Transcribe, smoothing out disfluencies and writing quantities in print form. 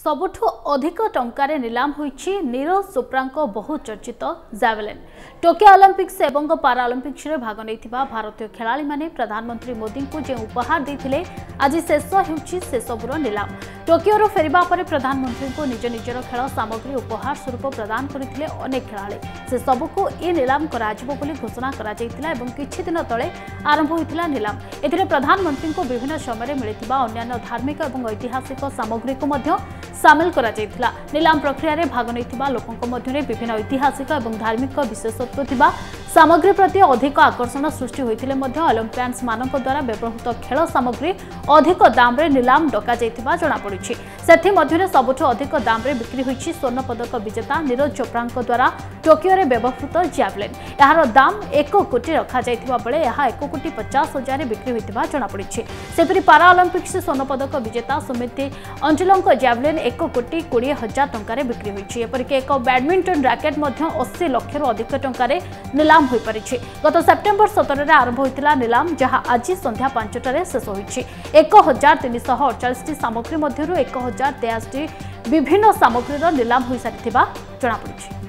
सबुठु अधिक टंकार निलाम होईछि नीरज चोप्रा बहु चर्चित जैवलिन। टोकियो ओलंपिक्स एवं पाराओलंपिक्स रे भाग नैथिबा भारतीय खेलाड़ी माने प्रधानमंत्री मोदी को जे उपहार देथिले आज शेष होउछि से सबुर निलाम। टोकियो फेरिबा परे प्रधानमंत्री को निज निजर खेल सामग्री उपहार स्वरूप प्रदान करथिले अनेक खेलाड़ी। से सबुको ई निलाम कराजिबो बोली घोषणा करा जायतिला एवं किछि दिन तळे आरंभ होइतिला निलाम। एथिरे प्रधानमंत्री को विभिन्न समय मिलिथिबा अन्य धार्मिक एवं ऐतिहासिक सामग्री को मध्य सामिल करा जायतिला। निलाम प्रक्रिया रे भाग नैथिबा लोकंक मध्यरे विभिन्न ऐतिहासिक एवं धार्मिक विशेषत्व थिबा सामग्री प्रति अधिक आकर्षण सृष्टि होइतिले मध्य ओलंपियंस मानक द्वारा व्यवहृत खेल सामग्री अधिक दाम रे निलाम डका जायतिबा जणा पड़िछि। सेथि मध्यरे सबुठ अधिक दाम रे बिक्री होइछि स्वर्ण पदक विजेता नीरज चोप्रा द्वारा टोकियो रे व्यवहृत जैवलिन। यार दाम 1 कोटी रखा जायतिबा बेले यह 1,50,00,000 रे बिक्री होइतिबा जणा पड़िछि। सेपरि पाराओलंपिक्स स्वर्ण पदक विजेता सुमिति अंजुलंक जैवलिन 1,20,00,000 टंका रे बिक्री होइछि। एपरिके एक बैडमिंटन रैकेट मध्य 80 लाख रु अधिक टंका रे निलाम होई परिछि। गत सेप्टेम्बर 17 रे आरंभ होइतिला निलाम जहां आज संध्या 5 रे शेष होइछि। 1,348 टी सामग्री मध्यरु 1,083 विभिन्न सामग्रीर निलाम होई सारिथिबा जणा पड़िछि।